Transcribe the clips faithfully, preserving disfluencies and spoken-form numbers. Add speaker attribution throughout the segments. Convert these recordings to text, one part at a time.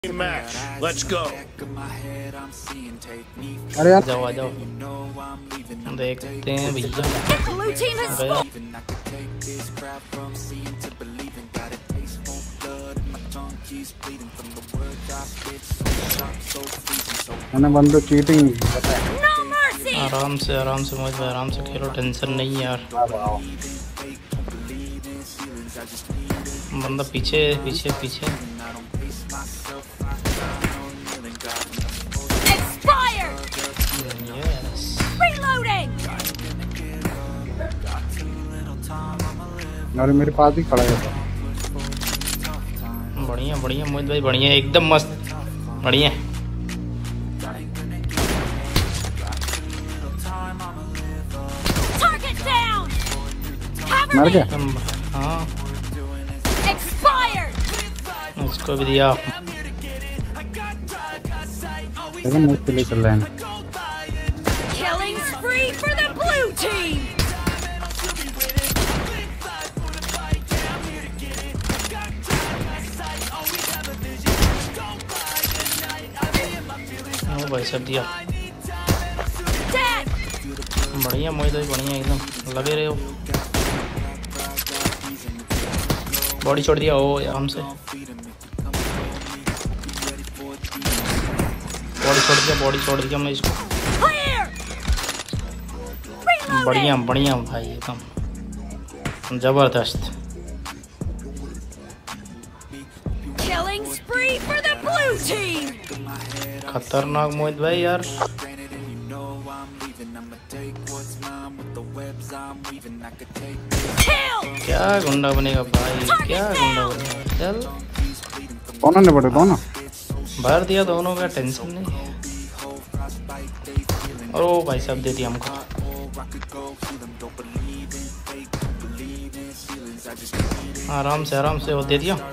Speaker 1: match. Let's go.
Speaker 2: अरे यार
Speaker 3: जाओ आ जाओ देखते हैं भैया।
Speaker 2: मैंने बंदो चीटिंग
Speaker 3: आराम से आराम से मोहित भाई आराम से खेलो, टेंशन नहीं यार। बंदा पीछे पीछे पीछे
Speaker 2: अरे मेरे पास ही खड़ा है।
Speaker 3: बढ़िया बढ़िया मोहित भाई बढ़िया, एकदम मस्त बढ़िया।
Speaker 2: मर गया?
Speaker 3: हाँ उसको भी दिया।
Speaker 2: लेकिन मुझसे ले चल रहे हैं।
Speaker 3: ओ भाई सब दिया। बढ़िया मोहित भाई बढ़िया, एकदम लगे रहे हो। बॉडी छोड़ दिया ओ आराम से, बॉडी छोड़ दिया बॉडी छोड़ दिया मैं इसको। बढ़िया बढ़िया भाई एकदम जबरदस्त। खतरनाक मोहित भाई यार। क्या गुंडा बनेगा भाई, क्या गुंडा बनेगा। चल
Speaker 2: दोनों ने बड़े दोनों
Speaker 3: भर दिया दोनों का, टेंशन नहीं। और ओ भाई सब दे दिया हमको। आराम से आराम से वो दे दिया।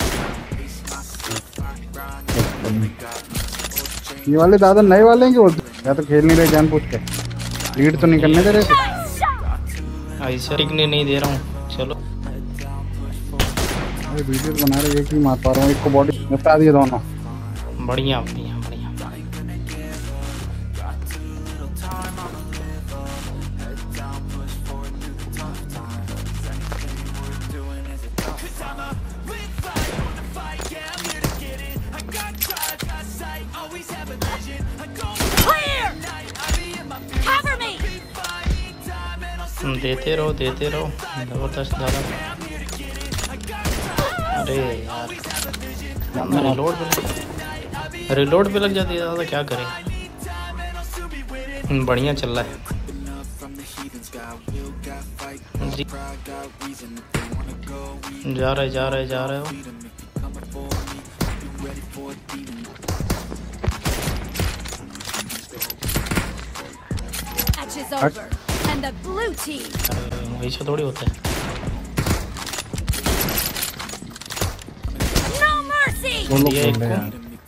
Speaker 2: ये वाले दादा नए वाले हैं कि वो या तो खेल नहीं रहे जान पूछ के, लीड तो नहीं करने दे रहे थे।
Speaker 3: ऐसा टिकने नहीं दे रहा हूँ। चलो
Speaker 2: वीडियो बना रहे, एक ही मार पा रहा हूँ, एक को बॉडी निपटा दिया दोनों।
Speaker 3: बढ़िया बढ़िया बढ़िया। देते रहो देते रहो जबरदस्त दादा। अरे यार रिलोड पे रिलोड पे लग जाती है दादा, क्या करें। बढ़िया चल रहा है जी। जा रहे जा रहे जा रहे हो। वैसे थोड़ी होता है। दिया एक को,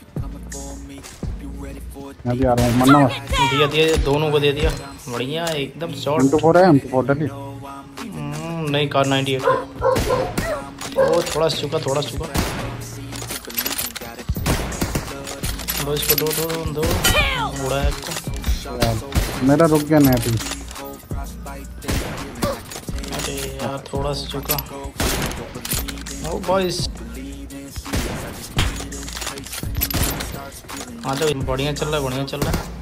Speaker 2: मैं भी आ रहा हूँ मन्ना।
Speaker 3: दिया दिया दोनों को दे दिया। बढ़िया एकदम शॉर्ट।
Speaker 2: एम ट्वेंटी फोर है एम ट्वेंटी फोर डली
Speaker 3: नहीं कार नाइंटी एट। ओ थोड़ा चुका थोड़ा चुका। दो इसको दो दो दो उड़ा एक को।
Speaker 2: मेरा रुक गया नहीं अभी।
Speaker 3: अरे यार थोड़ा सा चुका। ओ बॉयज हाँ तो बढ़िया चल रहा है बढ़िया चल रहा है।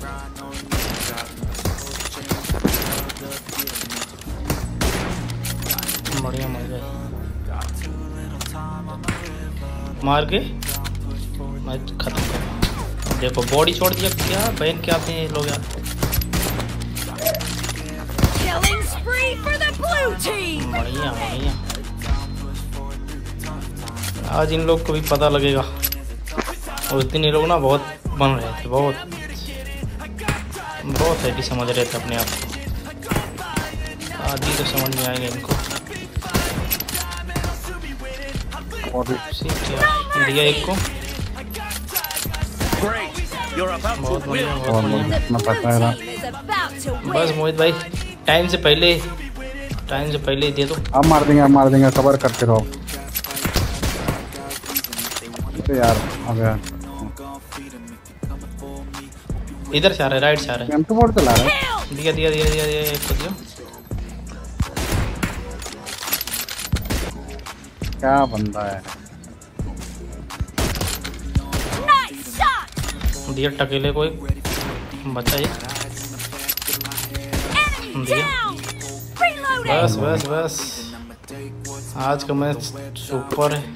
Speaker 3: बढ़िया मर गए मार के मैं खत्म कर। देखो बॉडी छोड़ दिया, क्या बहन क्या आते हैं ये लोग यार। बढ़िया बढ़िया। आज इन लोग को भी पता लगेगा। उस दिन ये लोग ना बहुत बन रहे थे, बहुत बहुत हैवी समझ रहे थे अपने आप को। आज ही तो समझ में आएंगे इनको। दिया एक को बहुत बढ़िया बहुत बढ़िया। बस मोहित भाई टाइम से पहले टाइम से पहले ही दे दो।
Speaker 2: अब मार देंगे अब मार देंगे, सबर करते रहो। तो यार हो गया।
Speaker 3: इधर से आ रहा है, राइट से आ रहा है।
Speaker 2: एम टू फोर चला रहा है।
Speaker 3: दिया दिया दिया दिया दिया एक को दिया।
Speaker 2: क्या बंदा है।
Speaker 3: दिया टकेले को एक बच्चा ये दिया। बस बस बस आज का मैच सुपर है।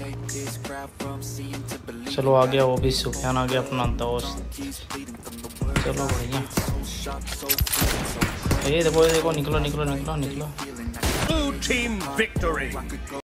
Speaker 3: चलो आ गया वो भी, सुफियान आ गया अपना दोस्त। चलो बढ़िया। ये देखो ये देखो, निकलो निकलो निकलो निकलो।